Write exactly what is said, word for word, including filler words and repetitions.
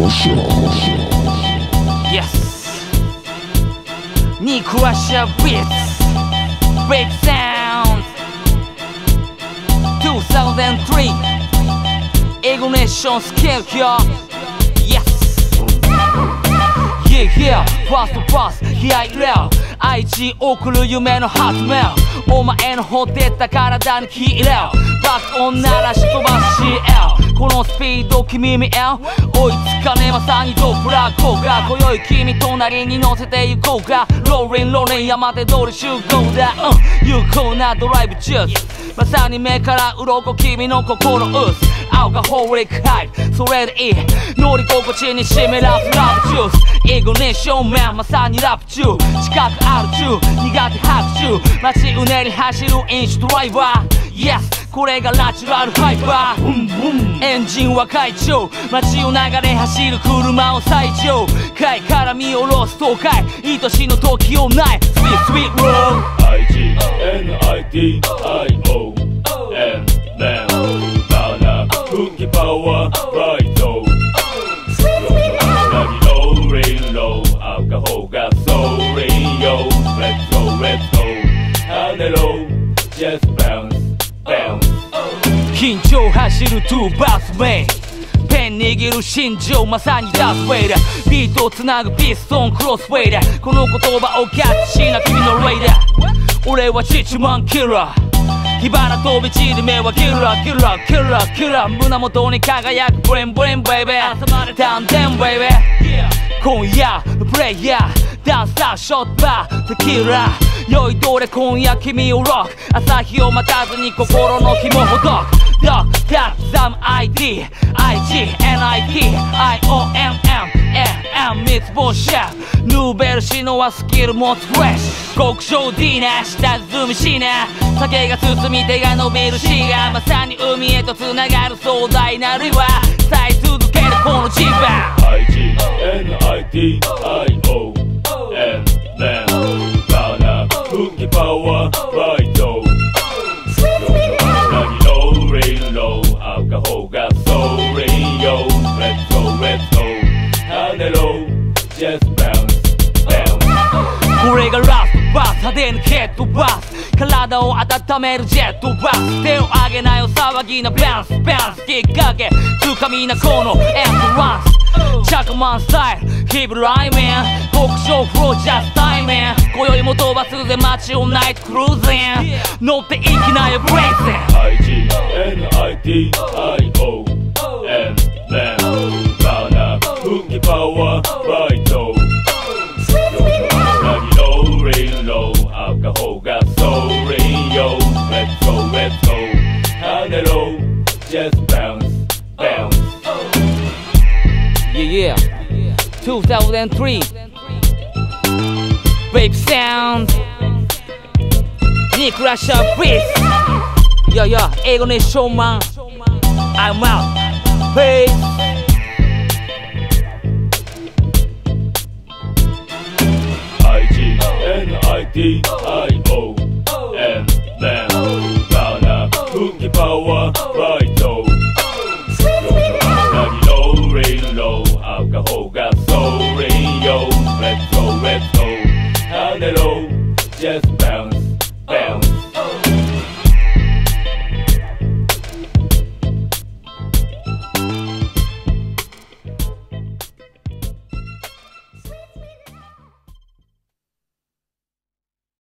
Yes. Knee crusher beats, big sound. two thousand three Ignition skill, yo. Yes. Yeah, yeah. Fast pass, yeah, yeah.愛知送る夢の発明お前のほてった体に火入れバックオン鳴らし飛ばし L このスピード君見え追いつかねまさにドプラコが今宵君隣に乗せて行こうかローリンローリン山手通り集合だ、うん、有効なドライブ中まさに目から鱗君の心打つアルカホリックハイプそれでいい乗り心地に湿らすラブジュースイグニッションマンまさにラップ中近くある中苦手拍手街うねり走るインシュドライバー Yes これがナチュラルハイパーエンジンは快調街を流れ走る車を最上階から見下ろす東海愛しの時をない Sweet Sweet Road I G N I T I O N N バナ空気パワーライト何ローリンローアルカホがソーリンよ Let's go Let's go 跳ねろ Just bounce bounce 緊張走るトゥーバスメイペン握る心情まさにダースウェイダービートをつなぐピストンクロスウェイダーこの言葉をキャッチしな君のレイダー俺はチッチマンキラー火花飛び散る目はキラーキラーキラーキラー胸元に輝くブレンブレンベイベーダウンデンベイベー今夜プレイヤーダンサーショットバーテキラー酔いどれ今夜君をロック朝日を待たずに心の紐ほどくDog, that, some I D I G N I T I O M M M M 三つ星ヌーベルシノはスキル持つフレッシュ極小 D な下積みしな酒が進み手が伸びるシガーまさに海へとつながる壮大なる岩伝え続けるこの地盤 I G N I T I O N N バナ空気パワーライトアルカホがソーリンよ Let's go Let's go 跳ねろ Just bounce bounce これがラストバス派手なヘッドバス体を温めるジェットバス手を上げないよ騒ぎなバンスバンスきっかけつかみなこのエントランスチャカマンスタイルヒブライメン極小フロージャスタイメン今宵も飛ばすぜ街をナイトクルーズン乗っていきなよブレイズン I G N I T I O N N バナ空気パワーライト何ローリンローアルカホがソーリンよ Let's go Let's go 跳ねろ Just bounce bounce Yeah, yeah. two thousand three Babe Sound Knee Crusher Beats Yeah, yeah. Ignition Man I'm out Peace